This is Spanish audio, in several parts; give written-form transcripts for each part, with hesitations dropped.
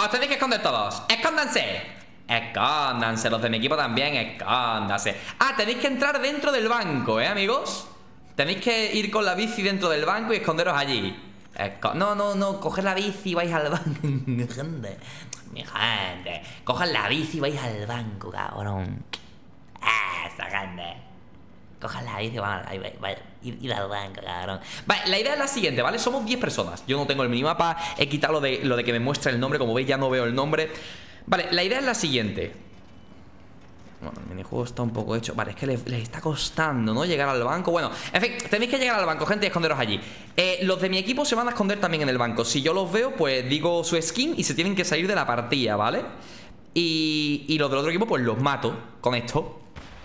os tenéis que esconder todos. ¡Escóndanse! Escóndanse, los de mi equipo también, escóndanse. Ah, tenéis que entrar dentro del banco, amigos. Tenéis que ir con la bici dentro del banco y esconderos allí. No, coged la bici y vais al banco. Mi gente, coged la bici y vais al banco, cabrón. Esa gente. Coged la bici y vamos, ir al banco, cabrón. Vale, la idea es la siguiente, ¿vale? Somos 10 personas. Yo no tengo el minimapa, he quitado lo de que me muestra el nombre. Como veis ya no veo el nombre. Vale, la idea es la siguiente. Bueno, el minijuego está un poco hecho. Vale, es que les está costando, ¿no? Llegar al banco. Bueno, en fin, tenéis que llegar al banco, gente, y esconderos allí. Los de mi equipo se van a esconder también en el banco. Si yo los veo, pues digo su skin y se tienen que salir de la partida, ¿vale? Y los del otro equipo, pues los mato con esto.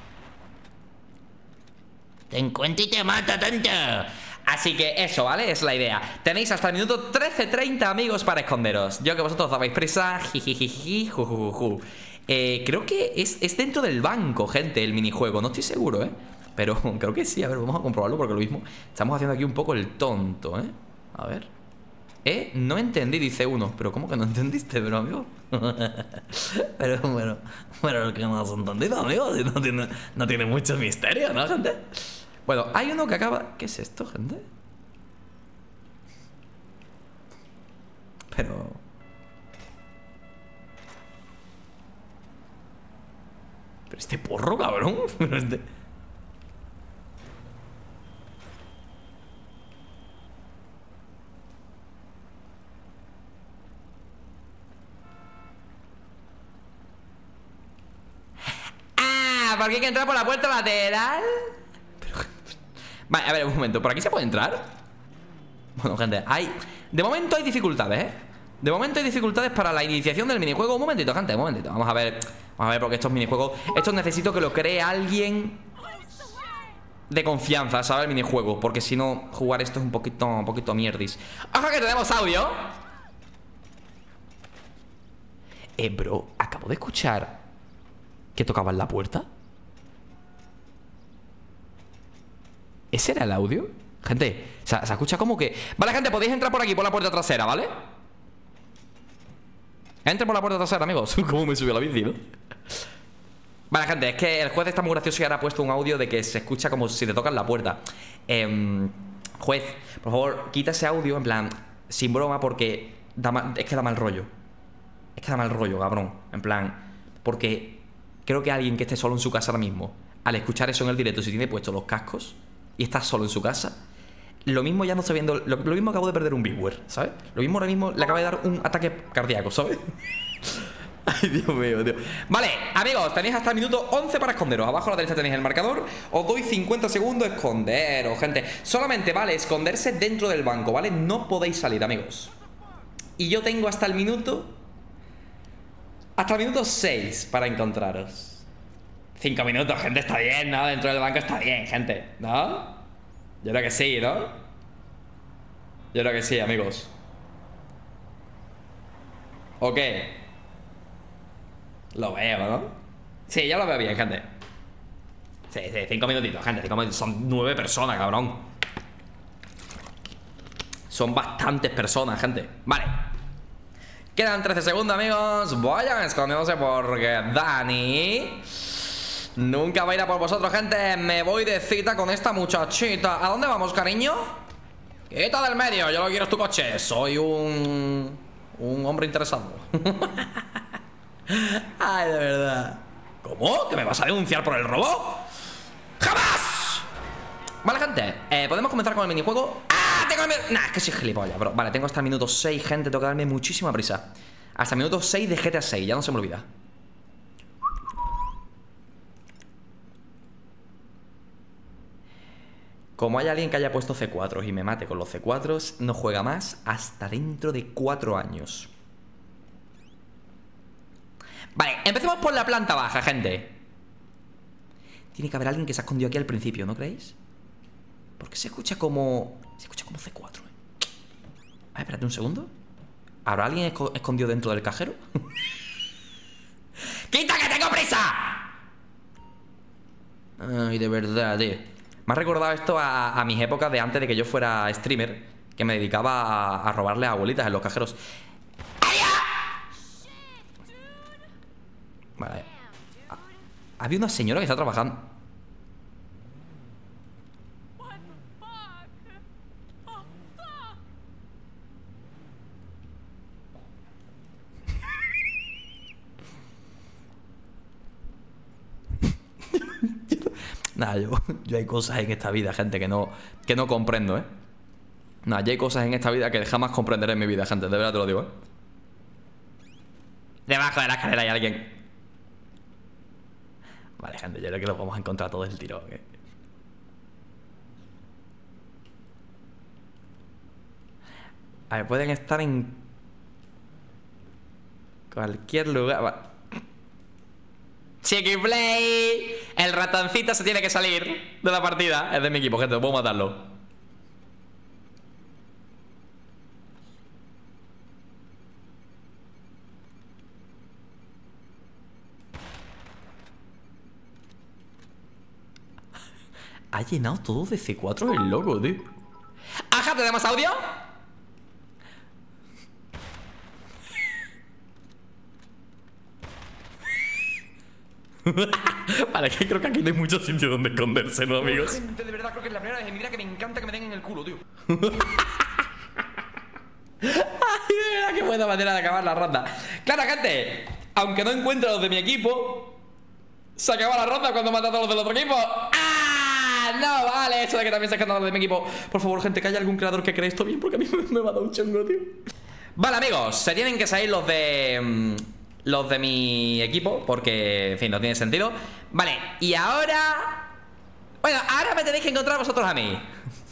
Te encuentro y te mato, tonto. Así que eso, ¿vale? Es la idea. Tenéis hasta el minuto 13:30, amigos, para esconderos. Yo que vosotros dabais prisa. Jijijiji, jujujuju. Creo que es dentro del banco, gente, el minijuego. No estoy seguro, pero creo que sí. A ver, vamos a comprobarlo porque lo mismo estamos haciendo aquí un poco el tonto, A ver. No entendí, dice uno. Pero ¿cómo que no entendiste, pero amigo? pero el que no has entendido, amigo. No tiene mucho misterio, ¿no, gente? Bueno, hay uno que acaba... ¿Qué es esto, gente? Pero... Pero este porro, cabrón. Pero este... Ah, porque hay que entrar por la puerta lateral. Vale, a ver, un momento, ¿por aquí se puede entrar? Bueno, gente, de momento hay dificultades, De momento hay dificultades para la iniciación del minijuego. Un momentito, gente, un momentito. Vamos a ver porque estos minijuegos... Estos necesito que lo cree alguien de confianza, ¿sabes? El minijuego, porque si no, jugar esto es un poquito mierdis. ¡Ojo que tenemos audio! Bro, acabo de escuchar que tocaban la puerta. ¿Ese era el audio? Gente, se escucha como que... Vale, gente, podéis entrar por aquí, por la puerta trasera, ¿vale? Entren por la puerta trasera, amigos. ¿Cómo me subió la bici, no? Vale, gente, es que el juez está muy gracioso y ahora ha puesto un audio de que se escucha como si te tocan la puerta. Juez, por favor, quita ese audio, en plan, sin broma, porque es que da mal rollo. Es que da mal rollo, cabrón. En plan, porque creo que alguien que esté solo en su casa ahora mismo, al escuchar eso en el directo, si tiene puestos los cascos y está solo en su casa, lo mismo ya no está viendo. Lo mismo acabo de perder un viewer, ¿sabes? Lo mismo ahora mismo le acaba de dar un ataque cardíaco, ¿sabes? Ay, Dios mío, tío. Vale, amigos, tenéis hasta el minuto 11 para esconderos. Abajo a la derecha tenéis el marcador. Os doy 50 segundos, esconderos, gente. Solamente vale esconderse dentro del banco, ¿vale? No podéis salir, amigos. Y yo tengo hasta el minuto 6 para encontraros. 5 minutos, gente, está bien, ¿no? Dentro del banco está bien, gente, ¿no? Yo creo que sí, ¿no? Yo creo que sí, amigos. ¿O qué? Lo veo, ¿no? Sí, ya lo veo bien, gente. Sí, 5 minutitos, gente, 5 minutitos. Son 9 personas, cabrón. Son bastantes personas, gente. Vale. Quedan 13 segundos, amigos. Vayan escondiéndose porque Dani nunca va a ir a por vosotros, gente. Me voy de cita con esta muchachita. ¿A dónde vamos, cariño? Quita del medio, yo lo quiero es tu coche. Soy un hombre interesado. Ay, de verdad. ¿Cómo? ¿Que me vas a denunciar por el robo? ¡Jamás! Vale, gente, podemos comenzar con el minijuego. ¡Ah! Tengo el... Nah, es que soy gilipollas, bro. Vale, tengo hasta el minuto 6, gente. Tengo que darme muchísima prisa. Hasta el minuto 6 de GTA 6, ya no se me olvida. Como hay alguien que haya puesto C4 y me mate con los C4, no juega más hasta dentro de 4 años. Vale, empecemos por la planta baja, gente. Tiene que haber alguien que se ha escondido aquí al principio, ¿no creéis? Porque se escucha como... C4, A ver, espérate un segundo. ¿Habrá alguien escondido dentro del cajero? ¡Quita que tengo prisa! Ay, de verdad, tío. Me ha recordado esto a mis épocas de antes de que yo fuera streamer, que me dedicaba a robarle a abuelitas en los cajeros. Vale. Había una señora que está trabajando. Nada, yo hay cosas en esta vida, gente, que no comprendo, ¿eh? Nada, ya hay cosas en esta vida que jamás comprenderé en mi vida, gente. De verdad te lo digo, ¿eh? Debajo de la escalera hay alguien. Vale, gente, yo creo que lo vamos a encontrar todo el tirón, ¿eh? A ver, pueden estar en cualquier lugar. Chiqui-play. El ratoncito se tiene que salir de la partida. Es de mi equipo, gente, puedo matarlo. Ha llenado todo de C4 el loco, tío. ¡Ajá! ¿Tenemos audio? Vale, que creo que aquí no hay mucho sitio donde esconderse, ¿no, amigos? Gente, de verdad, creo que es la primera vez en mi vida que me encanta que me den en el culo, tío. Ay, de verdad, qué buena manera de acabar la ronda. Claro, gente, aunque no encuentro a los de mi equipo, se acaba la ronda cuando matan a los del otro equipo. ¡Ah! No, vale, eso de que también se escapan los de mi equipo. Por favor, gente, que haya algún creador que cree esto bien, porque a mí me va a dar un chungo, tío. Vale, amigos, se tienen que salir los de mi equipo, porque, en fin, no tiene sentido. Vale, y ahora... Bueno, ahora me tenéis que encontrar vosotros a mí.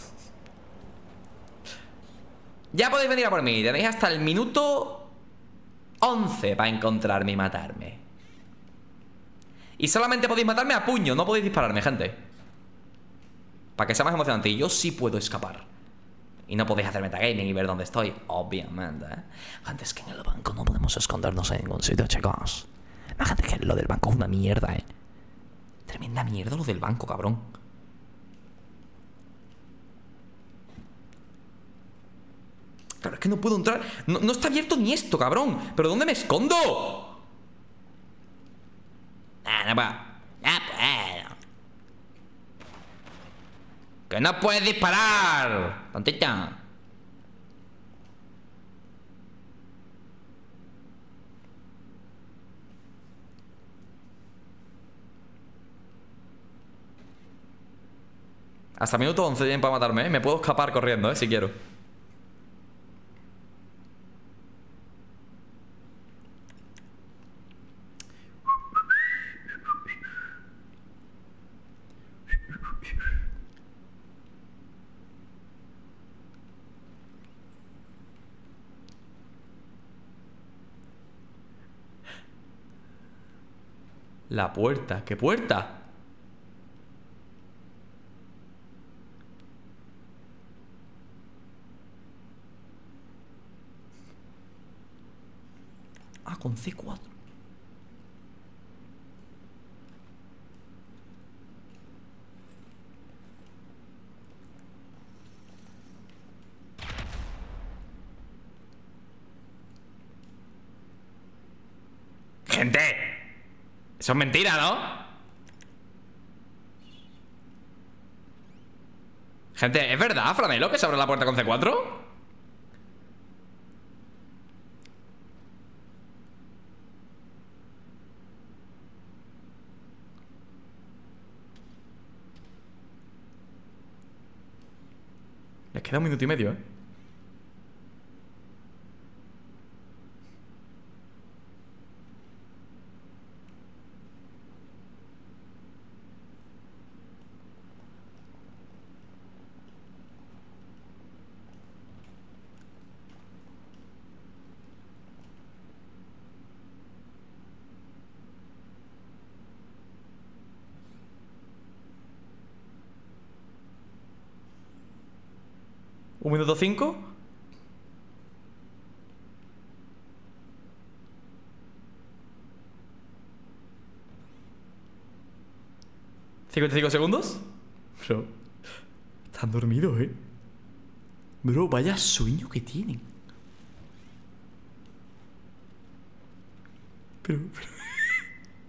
Ya podéis venir a por mí. Tenéis hasta el minuto 11 para encontrarme y matarme. Y solamente podéis matarme a puño, no podéis dispararme, gente. Para que sea más emocionante. Y yo sí puedo escapar. Y no podéis hacer metagaming y ver dónde estoy, obviamente, ¿eh? Gente, es que en el banco no podemos escondernos en ningún sitio, chicos. La gente, es que lo del banco es una mierda, ¿eh? Tremenda mierda lo del banco, cabrón. Claro, es que no puedo entrar. No está abierto ni esto, cabrón. ¿Pero dónde me escondo? No puedo. ¡Que no puedes disparar! ¡Tontita! Hasta minuto 11 tienen para matarme, ¿eh? Me puedo escapar corriendo, ¿eh? Si quiero. La puerta, ¿qué puerta? Ah, con C4. Gente, eso es mentira, ¿no? Gente, ¿es verdad, Franelo, que se abre la puerta con C4? Les queda un minuto y medio, ¿eh? ¿Un minuto 5? ¿55 segundos? Bro, están dormidos, ¿eh? Bro, vaya sueño que tienen. Pero...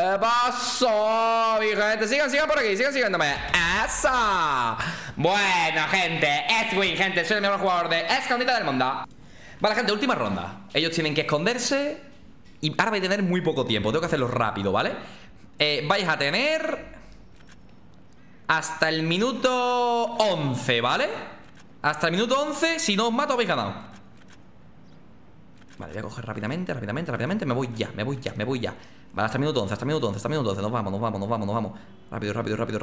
¿Qué pasó, mi gente? Sigan por aquí, sigan siguiéndome. ¡Esa! Bueno, gente, es win, gente. Soy el mejor jugador de escondite del mundo. Vale, gente, última ronda. Ellos tienen que esconderse y ahora vais a tener muy poco tiempo. Tengo que hacerlo rápido, ¿vale? Vais a tener hasta el minuto 11, ¿vale? Hasta el minuto 11, si no os mato habéis ganado. Vale, voy a coger rápidamente. Me voy ya. Vale, hasta el minuto 11, Nos vamos. Rápido.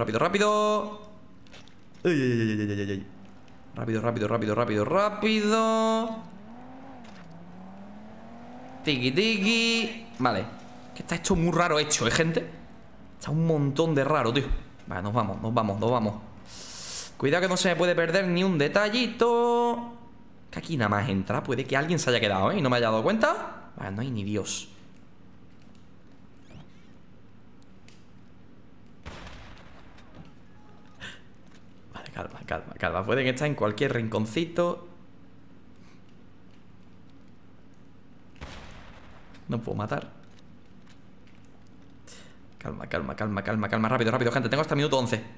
Rápido. Tiki. Vale. Que está esto muy raro hecho, gente. Está un montón de raro, tío. Vale, nos vamos. Cuidado que no se me puede perder ni un detallito. Que aquí nada más entra. Puede que alguien se haya quedado, ¿eh? Y no me haya dado cuenta. Vale, no hay ni Dios. Vale, calma. Pueden estar en cualquier rinconcito. No puedo matar. Calma. Rápido, gente. Tengo hasta el minuto 11.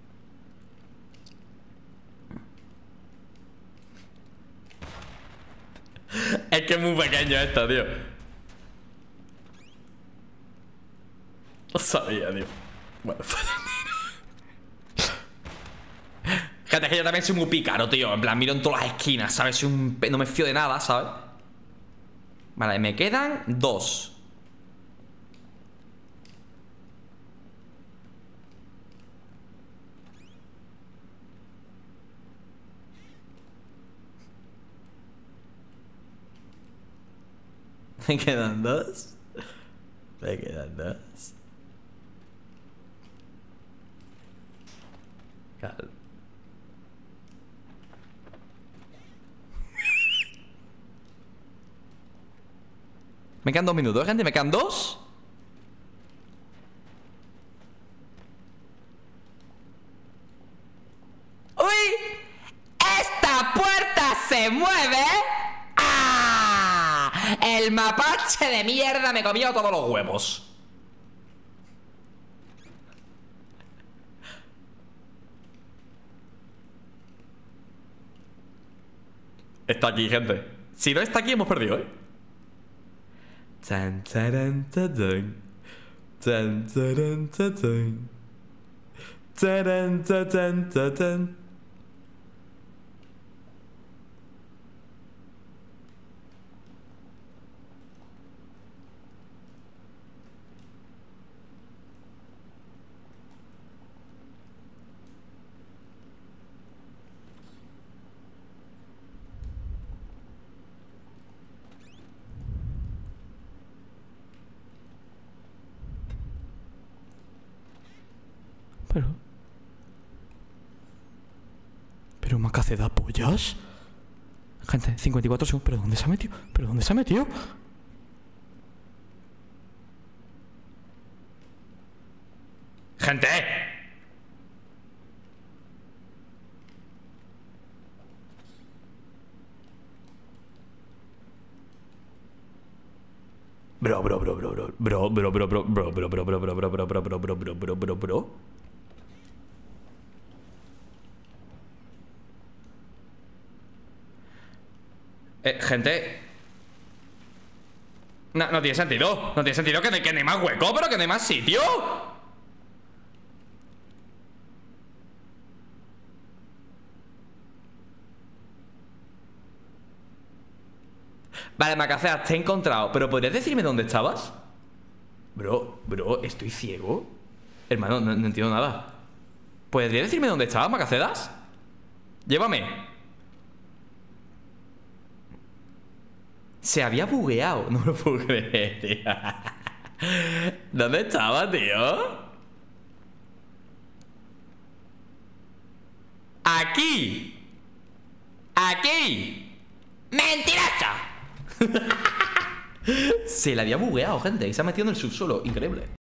Es que es muy pequeño esto, tío. Lo sabía, tío. Bueno, gente, es que yo también soy muy pícaro, tío. En plan, miro en todas las esquinas, ¿sabes? No me fío de nada, ¿sabes? Vale, me quedan 2. Me quedan 2. Calma. Me quedan 2 minutos, gente. Me quedan 2. ¡Uy! ¡Esta puerta se mueve! ¡Ah! El mapache de mierda me comió todos los huevos. Está aquí, gente. Si no está aquí, hemos perdido, ¿eh? Tan, taran, tatán. Tan, taran, tatán. Taran, tatán, tatán. Pero Macace da pollas. Gente, 54 segundos. ¿Pero dónde se ha metido? ¡Gente! Bro. Gente. No tiene sentido. No tiene sentido que no hay más hueco, pero que no hay más sitio. Vale, Macacea, te he encontrado. ¿Pero podrías decirme dónde estabas? Bro, ¿estoy ciego? Hermano, no entiendo nada. ¿Podrías decirme dónde estabas, Macacedas? Llévame. Se había bugueado. No me lo puedo creer, tío. ¿Dónde estaba, tío? ¡Aquí! ¡Mentiroso! Se le había bugueado, gente. Y se ha metido en el subsuelo. Increíble.